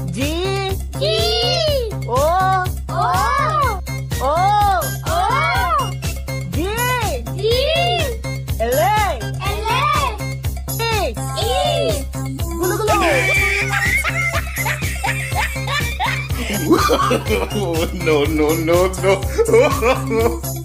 G. G. O. O. O. O. G. G. L. L. E. E. Gulu gulu. No, no, no, no.